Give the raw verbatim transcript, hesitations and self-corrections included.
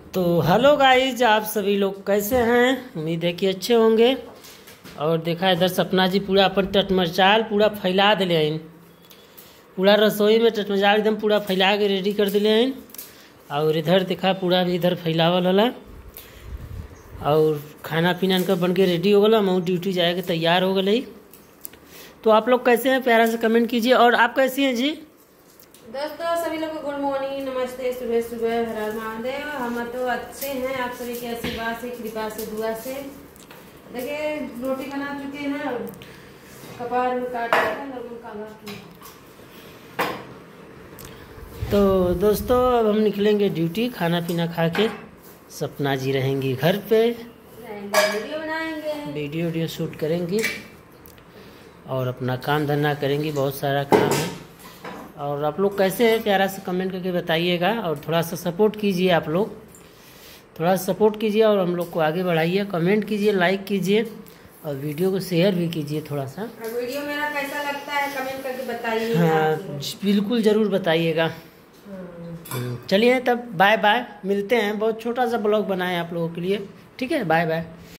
तो hello guys, आप सभी लोग कैसे हैं? उम्मीद है कि अच्छे होंगे। और देखा इधर सपना जी पूरा अपन टटमचाल पूरा फैला दिले हैं, पूरा रसोई में टटमचाल एकदम पूरा फैला के रेडी कर दिले हैं। और इधर देखा पूरा भी इधर फैलावल होला और खाना पीना इनका बन के रेडी हो गया। मैं ड्यूटी जाएगा तैयार हो गई। तो आप लोग कैसे हैं प्यारा से कमेंट कीजिए। और आप कैसी हैं जी? दोस्तों सभी लोग को गुड मॉर्निंग, नमस्ते, सुबह सुबह हर हर महादेव। हम तो अच्छे हैं, आप सभी के आशीर्वाद से, कृपा से, दुआ से। देखिए रोटी बना चुके हैं, कपार में काट रखा। तो दोस्तों अब हम निकलेंगे ड्यूटी, खाना पीना खा के। सपना जी रहेंगी घर पे, वीडियो बनाएंगे, वीडियो वीडियो शूट करेंगी और अपना काम धंधा करेंगी। बहुत सारा काम है। और आप लोग कैसे हैं प्यारा से कमेंट करके बताइएगा। और थोड़ा सा सपोर्ट कीजिए, आप लोग थोड़ा सा सपोर्ट कीजिए और हम लोग को आगे बढ़ाइए। कमेंट कीजिए, लाइक कीजिए और वीडियो को शेयर भी कीजिए थोड़ा सा। वीडियो मेरा कैसा लगता है कमेंट करके बताइए। हाँ बिल्कुल ज़रूर बताइएगा। चलिए तब बाय बाय, मिलते हैं। बहुत छोटा सा ब्लॉग बनाए आप लोगों के लिए। ठीक है, बाय बाय।